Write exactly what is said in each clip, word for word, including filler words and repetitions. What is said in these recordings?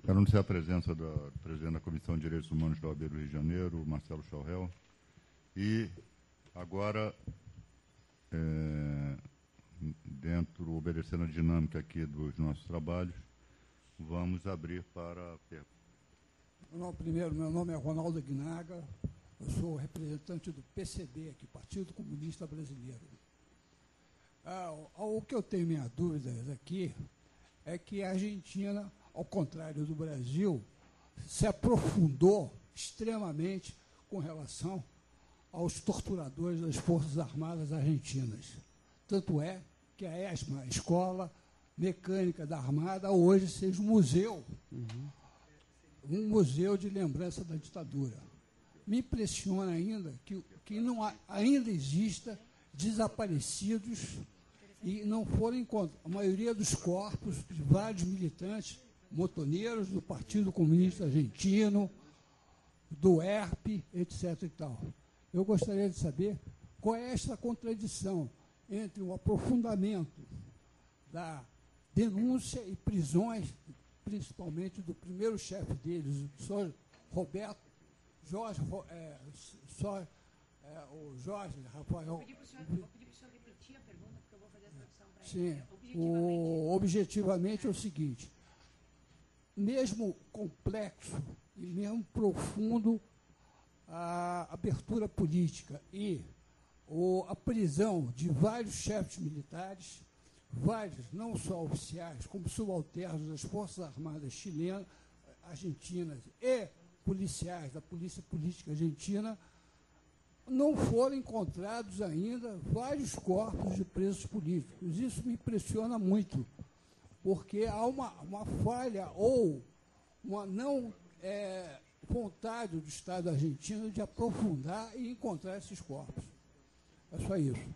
Quero anunciar a presença do presidente da Comissão de Direitos Humanos da O A B do Rio de Janeiro, Marcelo Chauhel. E agora, é, dentro, obedecendo a dinâmica aqui dos nossos trabalhos, vamos abrir para perguntas. Não, primeiro, meu nome é Ronaldo Guinaga, eu sou representante do P C B, aqui, Partido Comunista Brasileiro. Ah, o que eu tenho minhas dúvidas aqui é que a Argentina, ao contrário do Brasil, se aprofundou extremamente com relação aos torturadores das Forças Armadas Argentinas. Tanto é que a ESMA, a Escola Mecânica da Armada, hoje seja um museu, uhum. um museu de lembrança da ditadura. Me impressiona ainda que, que não há, ainda exista desaparecidos e não foram encontrados. A maioria dos corpos de vários militantes, motoneiros do Partido Comunista Argentino, do E R P, etc. e tal. Eu gostaria de saber qual é essa contradição entre o aprofundamento da denúncia e prisões, principalmente do primeiro chefe deles, o senhor Roberto, Jorge, é, só, é, o Jorge, Rafael... Vou pedir para o senhor, vou pedir para o senhor repetir a pergunta, porque eu vou fazer a tradução para Sim, ele. Objetivamente, o, objetivamente é o seguinte, mesmo complexo e mesmo profundo a abertura política e o, a prisão de vários chefes militares, vários, não só oficiais, como subalternos das Forças Armadas chilenas, argentinas e policiais da Polícia Política Argentina, não foram encontrados ainda vários corpos de presos políticos. Isso me impressiona muito, porque há uma, uma falha ou uma não é, vontade do Estado argentino de aprofundar e encontrar esses corpos. É só isso.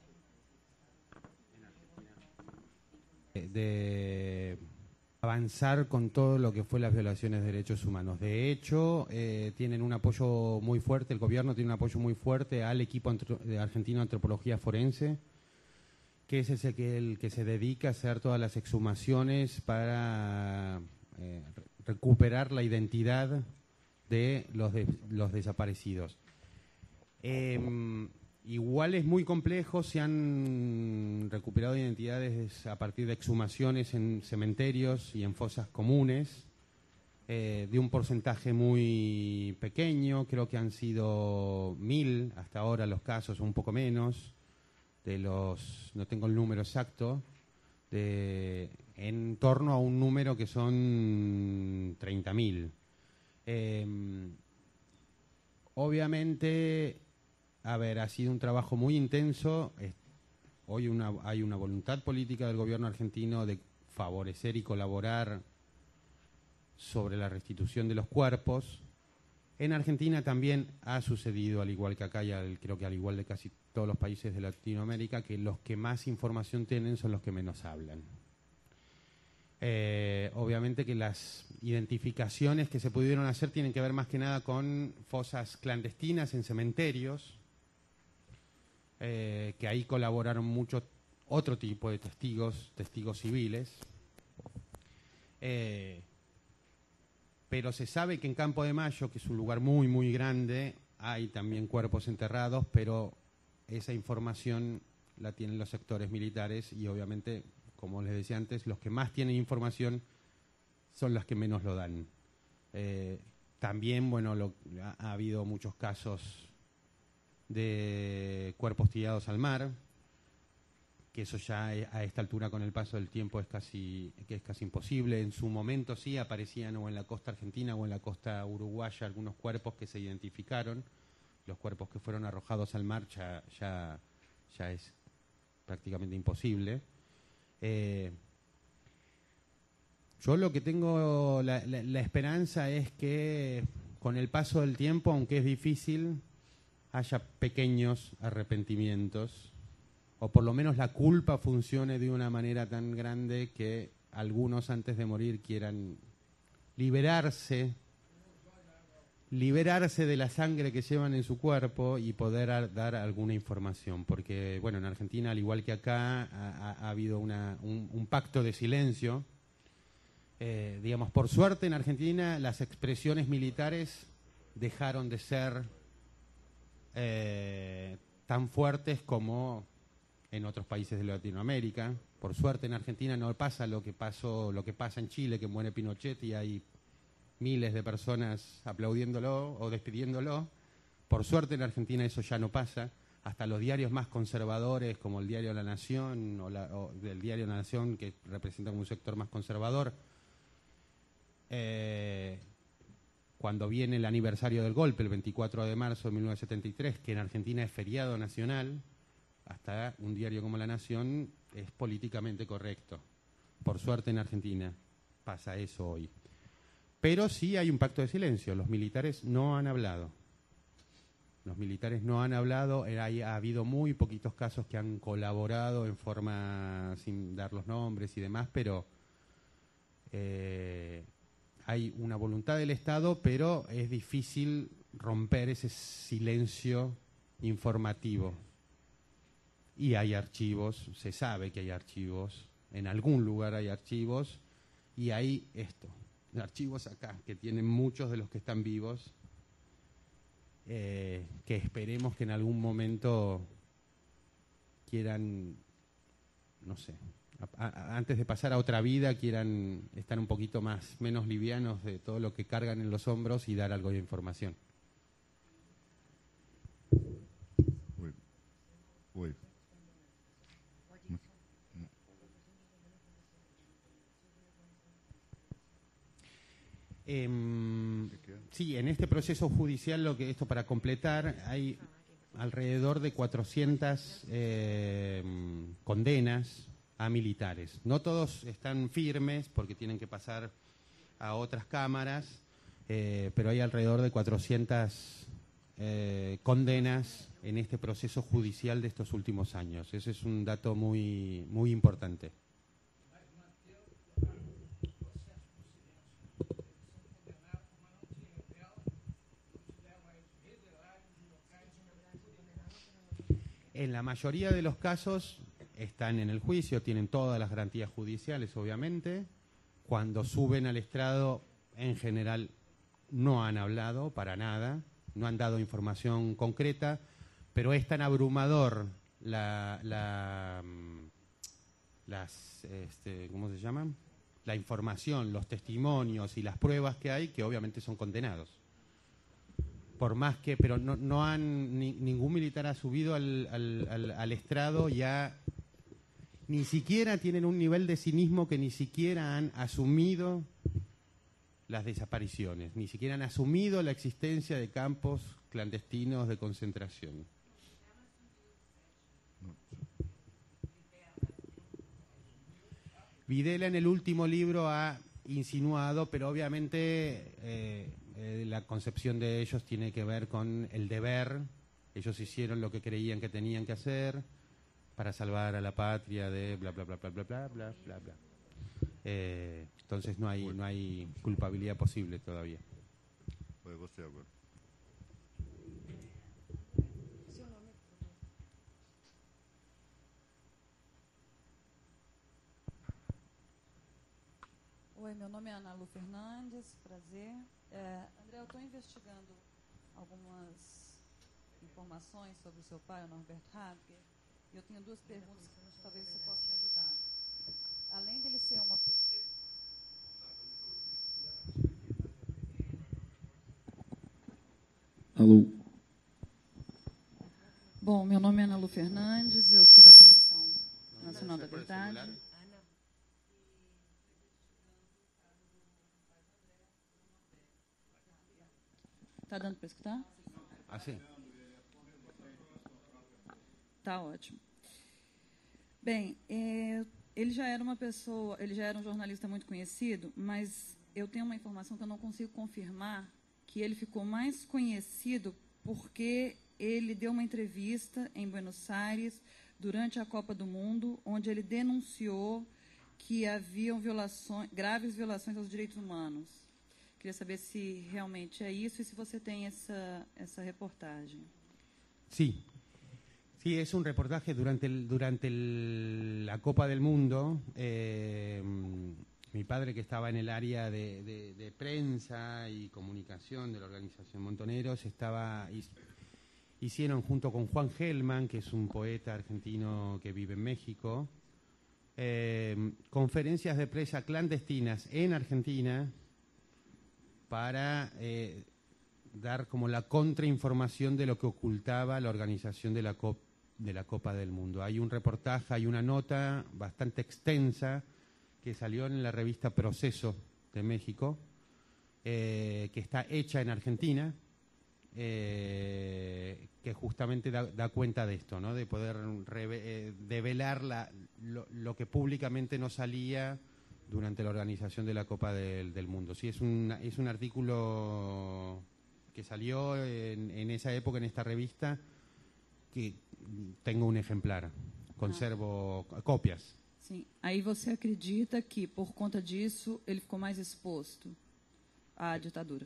De avanzar con todo lo que fue las violaciones de derechos humanos. De hecho, eh, tienen un apoyo muy fuerte, el gobierno tiene un apoyo muy fuerte al equipo de argentino de antropología forense, que es ese que, el que se dedica a hacer todas las exhumaciones para eh, recuperar la identidad de los, de, los desaparecidos. Eh, igual es muy complejo, se han recuperado identidades a partir de exhumaciones en cementerios y en fosas comunes, eh, de un porcentaje muy pequeño, creo que han sido mil hasta ahora los casos, un poco menos, de los, no tengo el número exacto, de, en torno a un número que son treinta mil. Eh, obviamente, a ver, ha sido un trabajo muy intenso. Hoy una, hay una voluntad política del gobierno argentino de favorecer y colaborar sobre la restitución de los cuerpos. En Argentina también ha sucedido, al igual que acá y al, creo que al igual de casi todos los países de Latinoamérica, que los que más información tienen son los que menos hablan. Eh, obviamente que las identificaciones que se pudieron hacer tienen que ver más que nada con fosas clandestinas en cementerios, eh, que ahí colaboraron mucho otro tipo de testigos, testigos civiles. Eh, pero se sabe que en Campo de Mayo, que es un lugar muy, muy grande, hay también cuerpos enterrados, pero esa información la tienen los sectores militares y obviamente, como les decía antes, los que más tienen información son los que menos lo dan. Eh, también, bueno, lo, ha, ha habido muchos casos de cuerpos tirados al mar, que eso ya a esta altura con el paso del tiempo es casi, que es casi imposible. En su momento sí aparecían o en la costa argentina o en la costa uruguaya algunos cuerpos que se identificaron. Los cuerpos que fueron arrojados al mar ya, ya, ya es prácticamente imposible. Eh, yo lo que tengo, la, la, la esperanza es que con el paso del tiempo, aunque es difícil, haya pequeños arrepentimientos, o por lo menos la culpa funcione de una manera tan grande que algunos antes de morir quieran liberarse, liberarse de la sangre que llevan en su cuerpo y poder dar alguna información. Porque, bueno, en Argentina, al igual que acá, ha, ha habido una, un, un pacto de silencio Eh, digamos, por suerte en Argentina las expresiones militares dejaron de ser eh, tan fuertes como en otros países de Latinoamérica. Por suerte en Argentina no pasa lo que pasó, lo que pasa en Chile, que muere Pinochet y hay miles de personas aplaudiéndolo o despidiéndolo. Por suerte en Argentina eso ya no pasa. Hasta los diarios más conservadores, como el diario La Nación, o, la, o el diario La Nación, que representa un sector más conservador, eh, cuando viene el aniversario del golpe, el veinticuatro de marzo de mil novecientos setenta y tres, que en Argentina es feriado nacional, hasta un diario como La Nación es políticamente correcto. Por suerte en Argentina pasa eso hoy. Pero sí hay un pacto de silencio. Los militares no han hablado. Los militares no han hablado. Hay, ha habido muy poquitos casos que han colaborado en forma, sin dar los nombres y demás, pero eh, hay una voluntad del Estado, pero es difícil romper ese silencio informativo. Y hay archivos, se sabe que hay archivos, en algún lugar hay archivos, y hay esto, archivos acá, que tienen muchos de los que están vivos, eh, que esperemos que en algún momento quieran, no sé, a, a, antes de pasar a otra vida, quieran estar un poquito más, menos livianos de todo lo que cargan en los hombros y dar algo de información. Oi. Oi. Eh, sí, en este proceso judicial, lo que esto para completar, hay alrededor de cuatrocientas eh, condenas a militares. No todos están firmes porque tienen que pasar a otras cámaras, eh, pero hay alrededor de cuatrocientas eh, condenas en este proceso judicial de estos últimos años. Ese es un dato muy, muy importante. En la mayoría de los casos están en el juicio, tienen todas las garantías judiciales, obviamente. Cuando suben al estrado, en general, no han hablado para nada, no han dado información concreta, pero es tan abrumador la, la, las, este, ¿cómo se llaman? La información, los testimonios y las pruebas que hay, que obviamente son condenados. Por más que, pero no, no han, ni, ningún militar ha subido al, al, al, al estrado, ya ni siquiera tienen un nivel de cinismo que ni siquiera han asumido las desapariciones, ni siquiera han asumido la existencia de campos clandestinos de concentración. Videla en el último libro ha insinuado, pero obviamente eh, eh, la concepción de ellos tiene que ver con el deber. Ellos hicieron lo que creían que tenían que hacer para salvar a la patria de bla bla bla bla bla bla bla bla bla. Eh, entonces no hay no hay culpabilidad posible todavía. Foi você agora. Oi, meu nome é Ana Lu Fernandes, prazer. É, André, eu estou investigando algumas informações sobre o seu pai, o Norberto Habger, e eu tenho duas perguntas que talvez você possa me ajudar. Além dele ser uma... Alô. Bom, meu nome é Ana Lu Fernandes, eu sou da Comissão Nacional da Verdade. Está dando para escutar? Ah, sim. Tá ótimo. Bem, é, ele já era uma pessoa, ele já era um jornalista muito conhecido, mas eu tenho uma informação que eu não consigo confirmar, que ele ficou mais conhecido porque ele deu uma entrevista em Buenos Aires durante a Copa do Mundo, onde ele denunciou que haviam violações, graves violações aos direitos humanos. Queria saber se realmente é isso y si você tem esa, esa reportaje. Sí, sí, es un reportaje durante, el, durante el, la Copa del Mundo. Eh, mi padre, que estaba en el área de, de, de prensa y comunicación de la organización Montoneros, estaba, hicieron junto con Juan Gelman, que es un poeta argentino que vive en México, eh, conferencias de prensa clandestinas en Argentina para eh, dar como la contrainformación de lo que ocultaba la organización de la, Cop de la Copa del Mundo. Hay un reportaje, hay una nota bastante extensa que salió en la revista Proceso de México, eh, que está hecha en Argentina, eh, que justamente da, da cuenta de esto, ¿no? De poder eh, develar la, lo, lo que públicamente no salía durante la organización de la Copa del, del Mundo. Sí, es un, es un artículo que salió en, en esa época en esta revista, que tengo un ejemplar, conservo ah. copias. Sim. Aí você acredita que, por conta disso, ele ficou mais exposto à ditadura?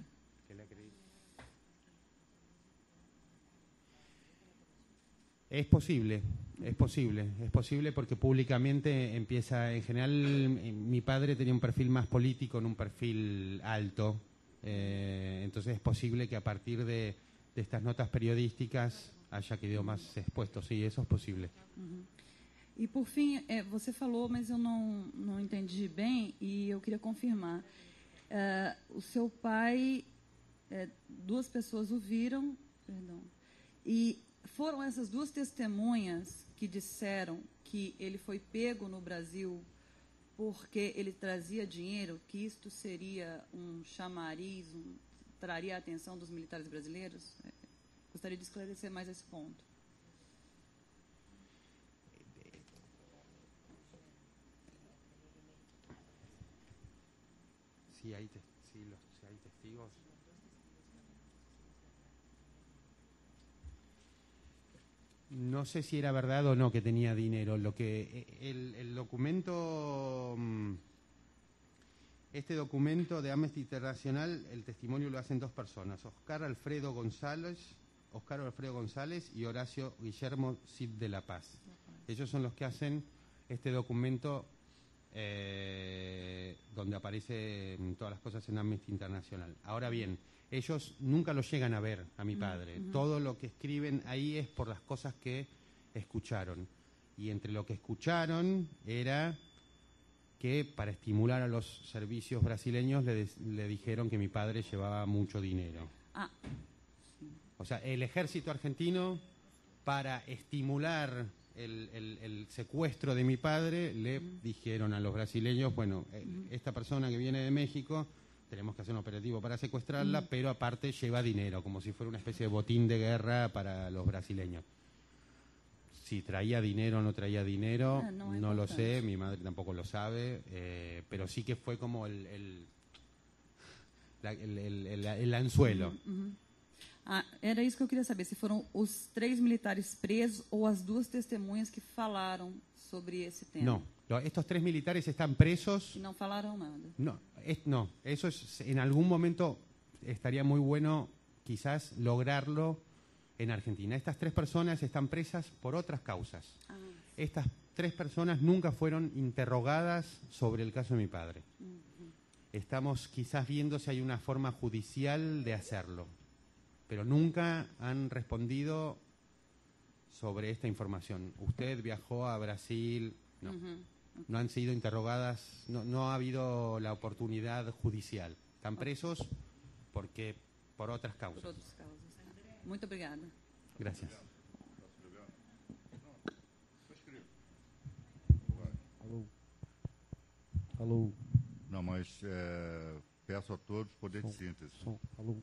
Es posible, es posible, es posible porque públicamente empieza, en general, mi padre tenía un perfil más político, en un perfil alto, eh, entonces es posible que a partir de, de estas notas periodísticas haya quedado más expuesto, sí, eso es posible. Uh-huh. E, por fim, é, você falou, mas eu não, não entendi bem, e eu queria confirmar. É, o seu pai, é, duas pessoas o viram, perdão, e foram essas duas testemunhas que disseram que ele foi pego no Brasil porque ele trazia dinheiro, que isto seria um chamariz, um, traria a atenção dos militares brasileiros? É, gostaria de esclarecer mais esse ponto. Si hay, te si los, si hay testigos. No sé si era verdad o no que tenía dinero. Lo que el, el documento, este documento de Amnesty Internacional, el testimonio lo hacen dos personas: Oscar Alfredo González, Oscar Alfredo González y Horacio Guillermo Cid de la Paz. Ellos son los que hacen este documento. Eh, donde aparecen todas las cosas en Amnesty Internacional. Ahora bien, ellos nunca lo llegan a ver a mi padre. Uh-huh. Todo lo que escriben ahí es por las cosas que escucharon. Y entre lo que escucharon era que para estimular a los servicios brasileños le, le dijeron que mi padre llevaba mucho dinero. Ah. O sea, el ejército argentino, para estimular El, el, el secuestro de mi padre, le uh-huh. dijeron a los brasileños, bueno, uh-huh. esta persona que viene de México, tenemos que hacer un operativo para secuestrarla, uh-huh. pero aparte lleva dinero, como si fuera una especie de botín de guerra para los brasileños. Si traía dinero o no traía dinero, ah, no, no lo sé, mi madre tampoco lo sabe, eh, pero sí que fue como el, el, la, el, el, el, el anzuelo. Uh-huh. Uh-huh. Ah, era isso que eu queria saber, se foram os três militares presos ou as duas testemunhas que falaram sobre esse tema. No, lo, estos tres militares están presos. Y no falaron nada. No, es, no, eso es, en algún momento estaría muy bueno quizás lograrlo en Argentina. Estas tres personas están presas por otras causas. Ah, sí. Estas tres personas nunca fueron interrogadas sobre el caso de mi padre. Uh-huh. Estamos quizás viendo si hay una forma judicial de hacerlo, pero nunca han respondido sobre esta información. Usted viajó a Brasil, no, uh-huh. no han sido interrogadas, no, no ha habido la oportunidad judicial. Están presos porque por otras causas. Por otras causas. Muito obrigada. Gracias. Alô. Alô. Não, mas é, peço a todos poder som, de síntese. Som. Alô.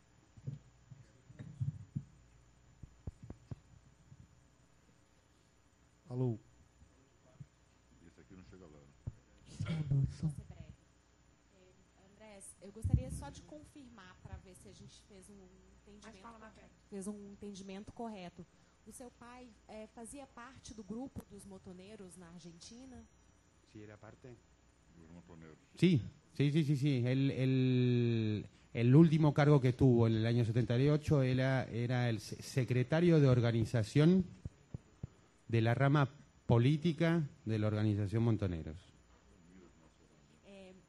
Alô. Isso aqui não chega lá. Vou ser breve. É, Andrés, eu gostaria só de confirmar para ver se a gente fez um entendimento, fez um entendimento correto. O seu pai é, fazia parte do grupo dos motoneiros na Argentina? Sí, era parte. Los motoneros. Sí, sí, sí, sí, sí. El, el, el último cargo que tuvo en el año setenta y ocho era, era el secretario de organización de la rama política de la organización Montoneros. É,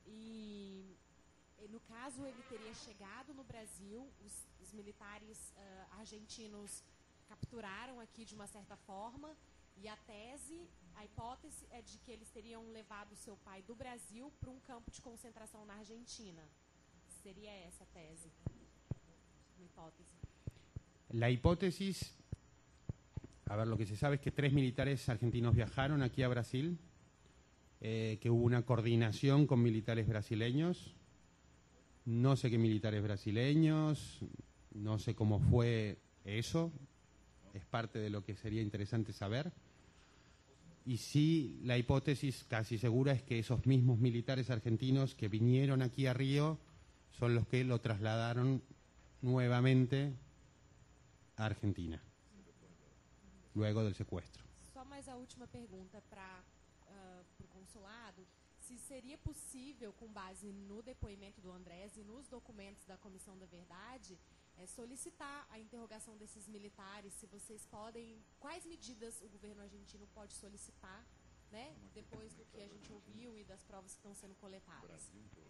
caso ele teria chegado no Brasil, os, os militares uh, argentinos capturaram aqui de uma certa forma, e a tese, a hipótese é de que eles teriam levado o seu pai do Brasil para um campo de concentração na Argentina. Sería esa tese, una hipótesis. La hipótesis, a ver, lo que se sabe es que tres militares argentinos viajaron aquí a Brasil, eh, que hubo una coordinación con militares brasileños, no sé qué militares brasileños, no sé cómo fue eso, es parte de lo que sería interesante saber. Y sí, la hipótesis casi segura es que esos mismos militares argentinos que vinieron aquí a Río son los que lo trasladaron nuevamente a Argentina, luego del secuestro. Só mais a última pergunta para uh, o consulado, se seria possível, com base no depoimento do Andrés e nos documentos da Comissão da Verdade, é, solicitar a interrogação desses militares, se vocês podem, quais medidas o governo argentino pode solicitar, né, depois do que a gente ouviu e das provas que estão sendo coletadas.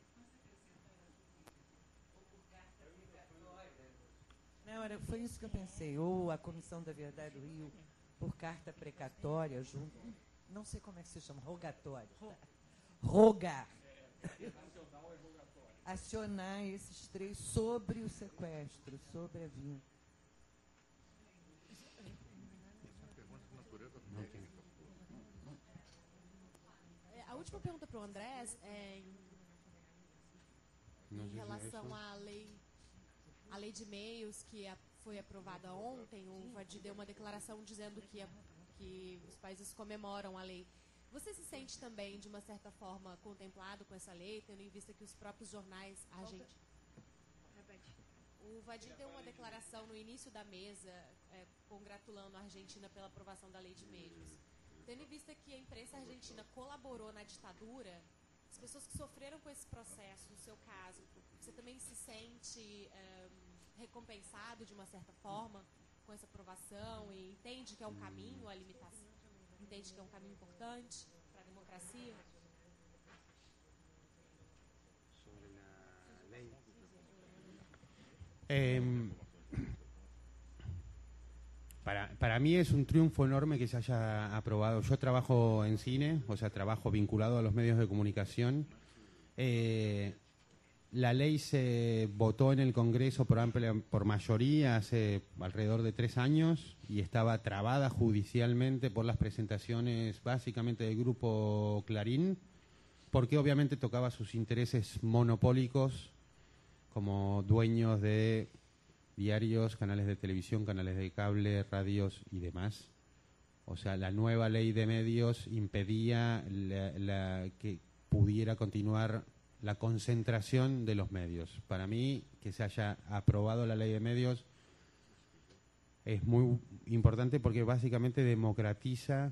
Não, era, foi isso que eu pensei, ou a Comissão da Verdade do Rio, por carta precatória, junto, não sei como é que se chama, rogatório, rogar, acionar esses três sobre o sequestro, sobre a vinda. A última pergunta para o Andrés é em, em relação à lei, a lei de meios que a, foi aprovada ontem. O Vadir deu uma declaração dizendo que, a, que os países comemoram a lei. Você se sente também, de uma certa forma, contemplado com essa lei, tendo em vista que os próprios jornais argentinos... O Vadir deu uma declaração no início da mesa, é, congratulando a Argentina pela aprovação da lei de meios. Tendo em vista que a imprensa argentina colaborou na ditadura, as pessoas que sofreram com esse processo, no seu caso, você também se sente um, recompensado de uma certa forma com essa aprovação e entende que é um caminho a limitação, entende que é um caminho importante para a democracia? Sobre la ley. Eh, para, para mí es un triunfo enorme que se haya aprobado. Yo trabajo en cine, o sea, trabajo vinculado a los medios de comunicación. Eh, la ley se votó en el Congreso por amplia, por mayoría hace alrededor de tres años y estaba trabada judicialmente por las presentaciones básicamente del grupo Clarín, porque obviamente tocaba sus intereses monopólicos como dueños de diarios, canales de televisión, canales de cable, radios y demás. O sea, la nueva ley de medios impedía la, la, que pudiera continuar la concentración de los medios. Para mí, que se haya aprobado la ley de medios es muy importante porque básicamente democratiza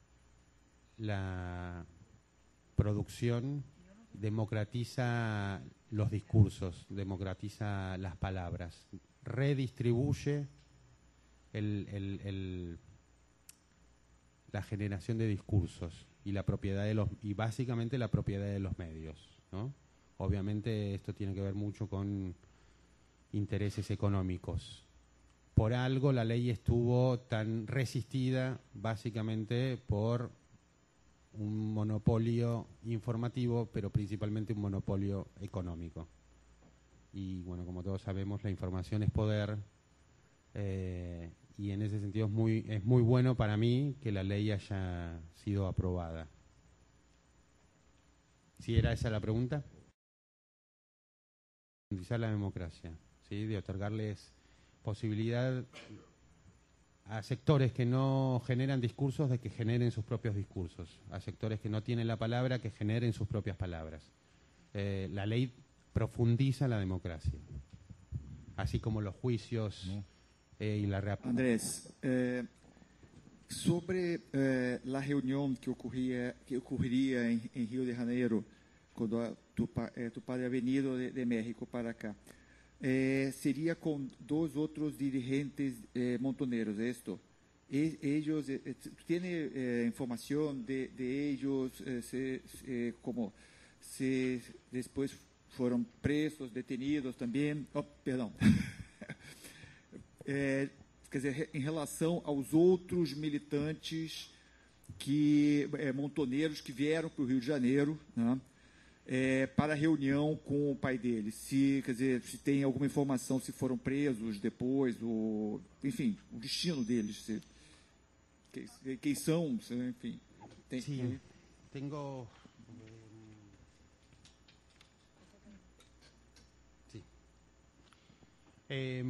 la producción, democratiza los discursos, democratiza las palabras, redistribuye el, el, el, la generación de discursos y la propiedad de los y básicamente la propiedad de los medios, ¿no? Obviamente esto tiene que ver mucho con intereses económicos. Por algo la ley estuvo tan resistida básicamente por un monopolio informativo, pero principalmente un monopolio económico. Y bueno, como todos sabemos, la información es poder, eh, y en ese sentido es muy, es muy bueno para mí que la ley haya sido aprobada. ¿Sí era esa la pregunta? Garantizar la democracia, ¿sí? De otorgarles posibilidad a sectores que no generan discursos de que generen sus propios discursos, a sectores que no tienen la palabra que generen sus propias palabras. Eh, la ley profundiza la democracia, así como los juicios eh, y la reap- Andrés, eh, sobre eh, la reunión que ocurría que ocurriría en, en Río de Janeiro cuando tu, eh, tu padre ha venido de, de México para acá, eh, sería con dos otros dirigentes eh, montoneros, ¿esto? E, ellos, eh, ¿tiene eh, información de, de ellos, eh, se, eh, como se después foram presos, detenidos também. Oh, perdão. É, quer dizer, em relação aos outros militantes que é, montoneiros que vieram para o Rio de Janeiro, né, é, para a reunião com o pai dele. Se, quer dizer, se tem alguma informação, se foram presos depois, ou, enfim, o destino deles, se, quem, quem são, se, enfim. Tem, sí, tem... tengo... Sí. Eh,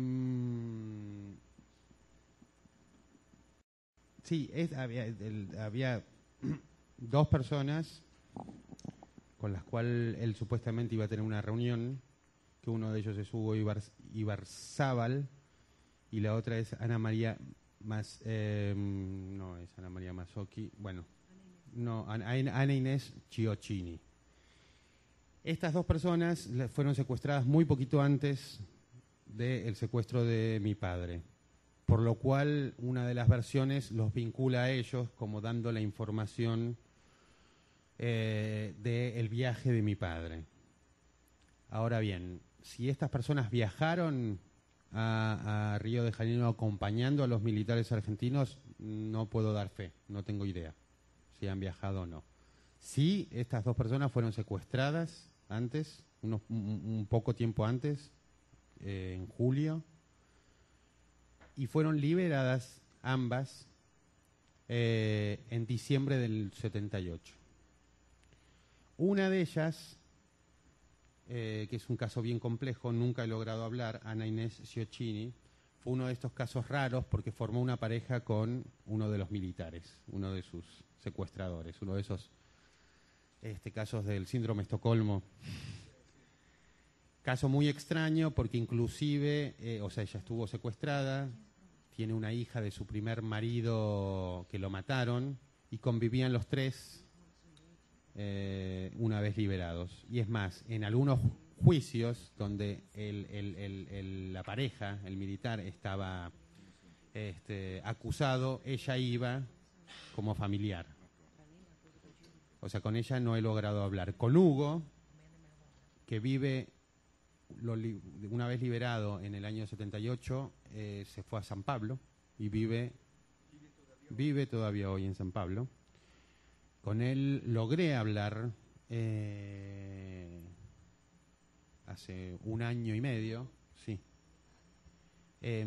sí, es, había, el, había dos personas con las cuales él supuestamente iba a tener una reunión, que uno de ellos es Hugo Ibar, Ibarzábal y la otra es Ana María Mas, eh, no es Ana María Mazzocchi, bueno, no, Ana Inés Ciocchini. Estas dos personas fueron secuestradas muy poquito antes del secuestro de mi padre, por lo cual una de las versiones los vincula a ellos como dando la información eh, del viaje de mi padre. Ahora bien, si estas personas viajaron a, a Río de Janeiro acompañando a los militares argentinos, no puedo dar fe, no tengo idea si han viajado o no. Sí, estas dos personas fueron secuestradas antes, unos, un, un poco tiempo antes, eh, en julio, y fueron liberadas ambas eh, en diciembre del setenta y ocho. Una de ellas, eh, que es un caso bien complejo, nunca he logrado hablar, Ana Inés Ciocchini, fue uno de estos casos raros porque formó una pareja con uno de los militares, uno de sus secuestradores, uno de esos este, casos del síndrome de Estocolmo. Caso muy extraño porque inclusive, eh, o sea, ella estuvo secuestrada, tiene una hija de su primer marido que lo mataron y convivían los tres eh, una vez liberados. Y es más, en algunos juicios donde el, el, el, el, la pareja, el militar, estaba este, acusado, ella iba como familiar. O sea, con ella no he logrado hablar. Con Hugo, que vive, lo, una vez liberado en el año setenta y ocho, eh, se fue a San Pablo y vive, vive todavía hoy en San Pablo. Con él logré hablar eh, hace un año y medio, sí. Eh,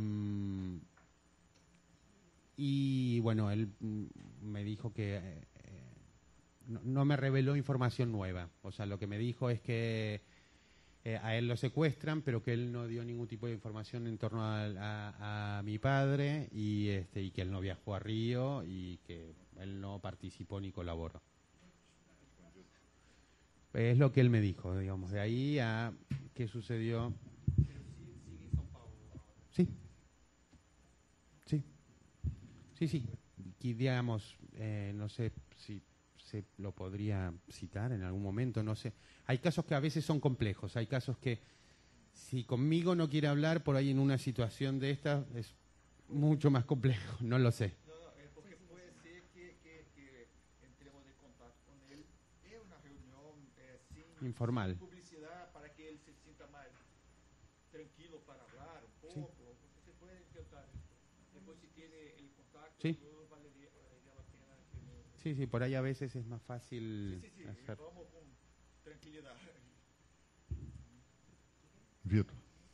y bueno, él me dijo que eh, no, no me reveló información nueva. O sea, lo que me dijo es que eh, a él lo secuestran, pero que él no dio ningún tipo de información en torno a, a, a mi padre y, este, y que él no viajó a Río y que él no participó ni colaboró. Es lo que él me dijo, digamos. De ahí a qué sucedió. Sí. Sí. Sí, sí. Y digamos, eh, no sé si se lo podría citar en algún momento, no sé. Hay casos que a veces son complejos. Hay casos que si conmigo no quiere hablar, por ahí en una situación de esta es mucho más complejo. No lo sé. Informal. Publicidad para que él se sienta más tranquilo para hablar un poco. Sí. Se puede intentar esto. Después si tiene el contacto, sí. Valería, valería la pena que me... Sí, sí, por ahí a veces es más fácil sí, sí, sí. hacer. Vamos con tranquilidad. Vitor.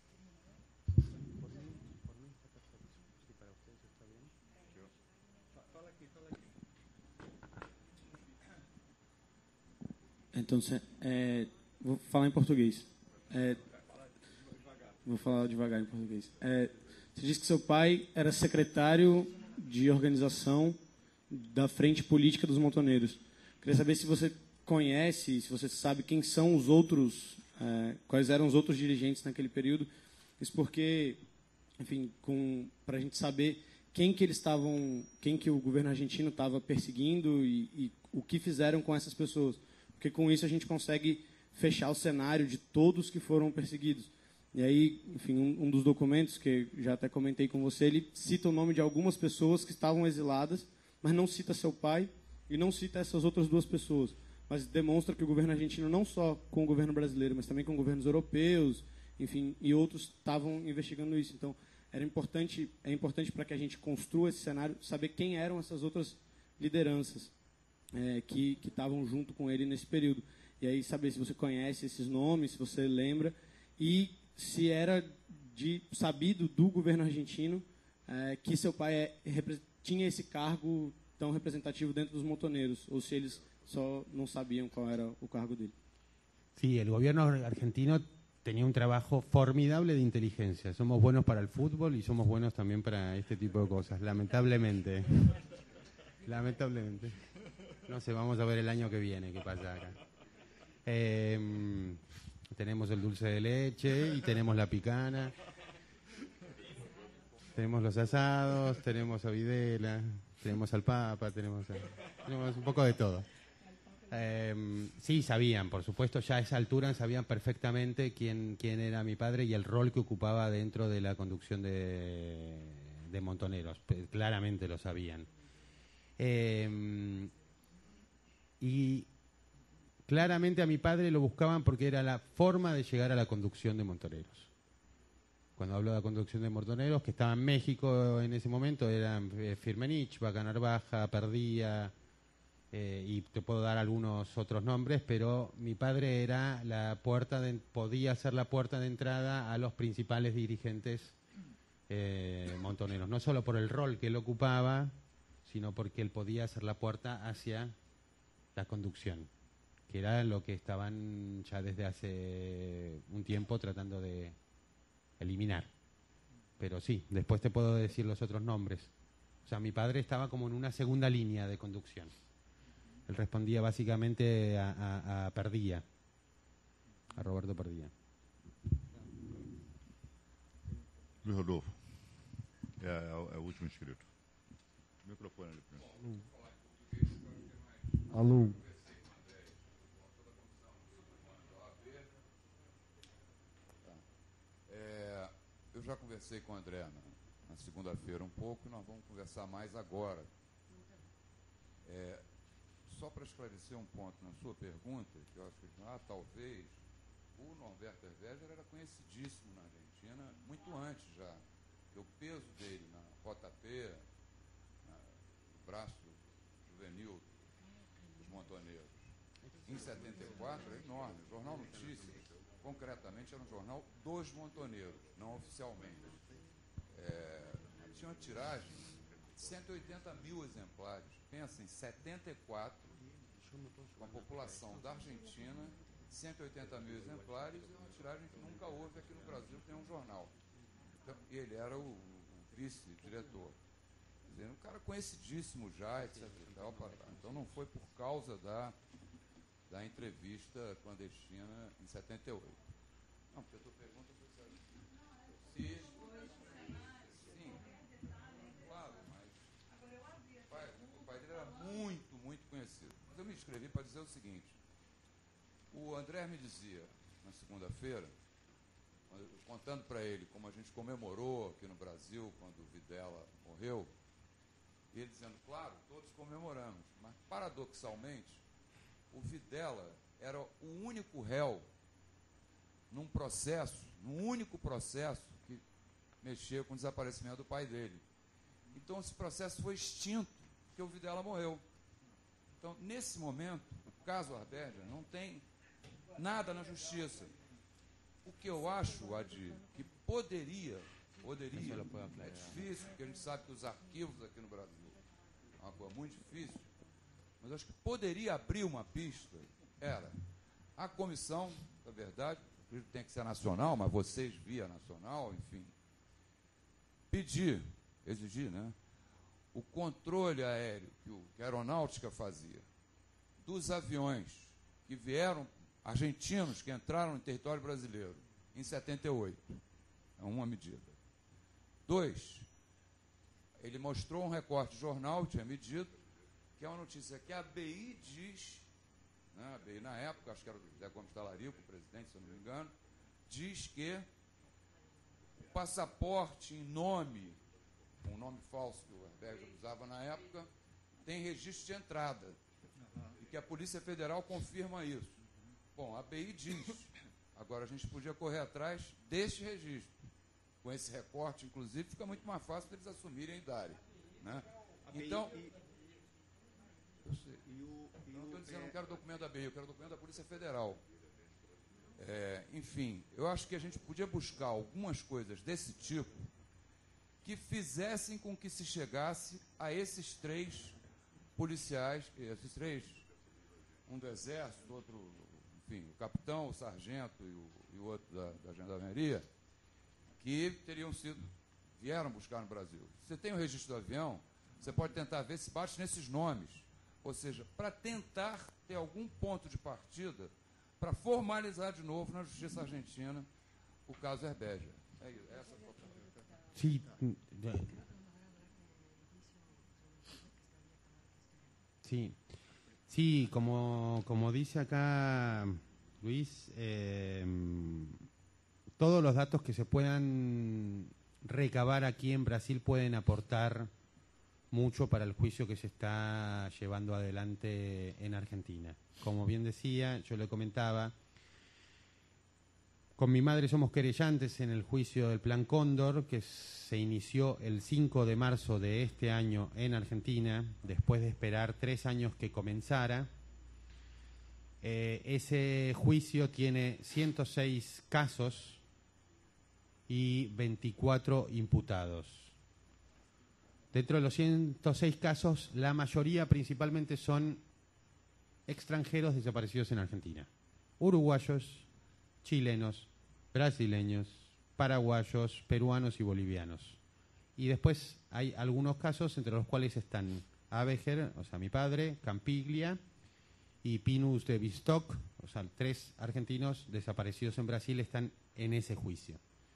Fala aqui, fala aqui. Então, é, vou falar em português. É, vou falar devagar em português. É, você disse que seu pai era secretário de organização da Frente Política dos Montoneiros. Queria saber se você conhece, se você sabe quem são os outros, é, quais eram os outros dirigentes naquele período. Isso porque, enfim, para a gente saber quem que eles estavam, quem que o governo argentino estava perseguindo e, e o que fizeram com essas pessoas. Porque com isso a gente consegue fechar o cenário de todos que foram perseguidos. E aí, enfim, um, um dos documentos que já até comentei com você, ele cita o nome de algumas pessoas que estavam exiladas, mas não cita seu pai e não cita essas outras duas pessoas. mas demonstra que o governo argentino, não só com o governo brasileiro, mas também com governos europeus, enfim, e outros estavam investigando isso. Então, era importante, é importante para que a gente construa esse cenário, saber quem eram essas outras lideranças é, que que estavam junto com ele nesse período. E aí saber se você conhece esses nomes, se você lembra, e se era de sabido do governo argentino é, que seu pai é, tinha esse cargo tão representativo dentro dos montoneiros, ou se eles só no sabían cuál era el cargo de él. Sí, el gobierno argentino tenía un trabajo formidable de inteligencia. Somos buenos para el fútbol y somos buenos también para este tipo de cosas, lamentablemente. Lamentablemente. No sé, vamos a ver el año que viene qué pasa acá. Eh, tenemos el dulce de leche y tenemos la picana. Tenemos los asados, tenemos a Videla, tenemos al Papa, tenemos, a, tenemos un poco de todo. Eh, sí, sabían, por supuesto, ya a esa altura sabían perfectamente quién, quién era mi padre y el rol que ocupaba dentro de la conducción de, de Montoneros. Claramente lo sabían. Eh, y claramente a mi padre lo buscaban porque era la forma de llegar a la conducción de Montoneros. Cuando hablo de la conducción de Montoneros, que estaba en México en ese momento, eran Firmenich, Vaca Narvaja, Perdía, eh, y te puedo dar algunos otros nombres, pero mi padre era la puerta de, podía ser la puerta de entrada a los principales dirigentes eh, montoneros, no solo por el rol que él ocupaba, sino porque él podía ser la puerta hacia la conducción, que era lo que estaban ya desde hace un tiempo tratando de eliminar. Pero sí, después te puedo decir los otros nombres. O sea, mi padre estaba como en una segunda línea de conducción. Él respondía básicamente a, a, a Perdía, a Roberto Perdía. Luiz Rodolfo, é, é, é o último inscrito. Microfone ali primeiro. Alô. É, eu já conversei com o André na, na segunda-feira um pouco, e nós vamos conversar mais agora. É, só para esclarecer um ponto na sua pergunta, que eu acho que ah, talvez o Norberto Hervéger era conhecidíssimo na Argentina muito antes já. O peso dele na J P, na, no braço juvenil dos montoneiros, em setenta e quatro, é enorme. O Jornal Notícias, concretamente, era um jornal dos montoneiros, não oficialmente. É, tinha uma tiragem de cento e oitenta mil exemplares. Pensa em setenta e quatro, com a população da Argentina, cento e oitenta mil exemplares, uma tiragem que nunca houve aqui no Brasil, tem um jornal. Então, ele era o, o vice-diretor. Um cara conhecidíssimo já, etcétera. Então não foi por causa da, da entrevista clandestina em setenta e oito. Não, porque a tua pergunta foi se... Sim, claro, mas o pai, o pai dele era muito, muito conhecido. Mas eu me inscrevi para dizer o seguinte. O André me dizia, na segunda-feira, contando para ele como a gente comemorou aqui no Brasil quando o Videla morreu, e ele dizendo, claro, todos comemoramos, mas paradoxalmente, o Videla era o único réu num processo, num único processo que mexeu com o desaparecimento do pai dele. Então esse processo foi extinto, porque o Videla morreu. Então, nesse momento, o caso Hervéger não tem nada na justiça. O que eu acho, Adi, que poderia, poderia, é difícil, porque a gente sabe que os arquivos aqui no Brasil é uma coisa muito difícil, mas acho que poderia abrir uma pista, era a comissão, da verdade, tem que ser nacional, mas vocês via nacional, enfim, pedir, exigir, né, o controle aéreo que, o, que a aeronáutica fazia dos aviões que vieram, argentinos que entraram no território brasileiro em setenta e oito. É uma medida. Dois, ele mostrou um recorte de jornal, tinha medido, que é uma notícia que a B I diz, né, a B I na época, acho que era o José Gomes Talarico, o presidente, se eu não me engano, diz que o passaporte em nome, um nome falso que o Hervéger usava na época, tem registro de entrada. que a Polícia Federal confirma isso. Bom, a A B I diz. Agora, a gente podia correr atrás deste registro. Com esse recorte, inclusive, fica muito mais fácil para eles assumirem e darem. Né? Então, eu sei. Eu não estou dizendo que eu não quero documento da A B I, eu quero documento da Polícia Federal. É, enfim, eu acho que a gente podia buscar algumas coisas desse tipo que fizessem com que se chegasse a esses três policiais, esses três, um do Exército, outro, enfim, o capitão, o sargento e o, e o outro da, da Gendarmeria, que teriam sido, vieram buscar no Brasil. Você tem o registro do avião, você pode tentar ver se bate nesses nomes. Ou seja, para tentar ter algum ponto de partida para formalizar de novo na Justiça Argentina o caso Herbeja. É isso, essa é a sua pergunta. Sí, sí, sí, como, como dice acá Luis, eh, todos los datos que se puedan recabar aquí en Brasil pueden aportar mucho para el juicio que se está llevando adelante en Argentina. Como bien decía, yo le comentaba, con mi madre somos querellantes en el juicio del Plan Cóndor, que se inició el cinco de marzo de este año en Argentina, después de esperar tres años que comenzara. Eh, ese juicio tiene ciento seis casos y veinticuatro imputados. Dentro de los ciento seis casos, la mayoría principalmente son extranjeros desaparecidos en Argentina. Uruguayos, chilenos, brasileños, paraguayos, peruanos y bolivianos. Y después hay algunos casos entre los cuales están Abeger, o sea, mi padre, Campiglia y Pinus de Bistock, o sea, tres argentinos desaparecidos en Brasil están en ese juicio.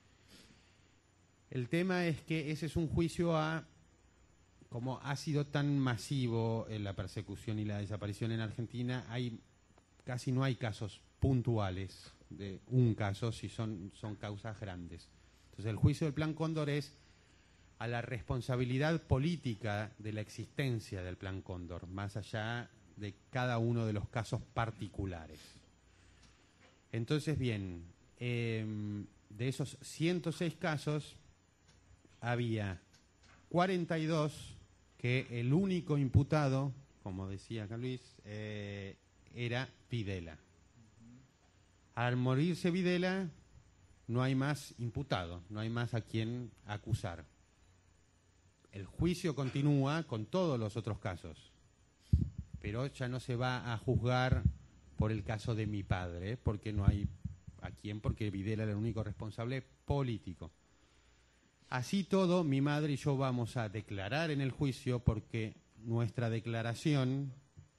El tema es que ese es un juicio a... Como ha sido tan masivo en la persecución y la desaparición en Argentina, hay casi no hay casos puntuales de un caso si son, son causas grandes. Entonces el juicio del Plan Cóndor es a la responsabilidad política de la existencia del Plan Cóndor, más allá de cada uno de los casos particulares. Entonces, bien, eh, de esos ciento seis casos había cuarenta y dos que el único imputado, como decía acá Luis, eh, era Videla. Al morirse Videla, no hay más imputado, no hay más a quien acusar. El juicio continúa con todos los otros casos, pero ya no se va a juzgar por el caso de mi padre, porque no hay a quien, porque Videla era el único responsable político. Así todo, mi madre y yo vamos a declarar en el juicio porque nuestra declaración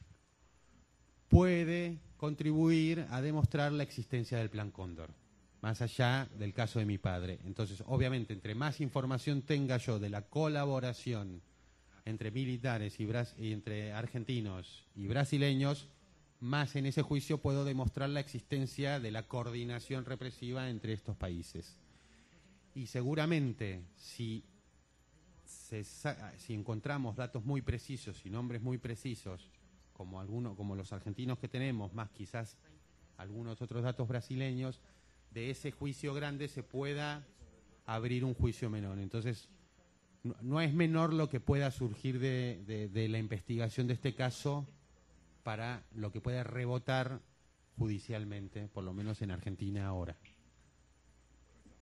puede contribuir a demostrar la existencia del Plan Cóndor, más allá del caso de mi padre. Entonces, obviamente, entre más información tenga yo de la colaboración entre militares y, bras y entre argentinos y brasileños, más en ese juicio puedo demostrar la existencia de la coordinación represiva entre estos países. Y seguramente, si, se, si encontramos datos muy precisos y nombres muy precisos, como, alguno, como los argentinos que tenemos, más quizás algunos otros datos brasileños, de ese juicio grande se pueda abrir un juicio menor. Entonces, no, no es menor lo que pueda surgir de, de, de la investigación de este caso para lo que pueda rebotar judicialmente, por lo menos en Argentina ahora.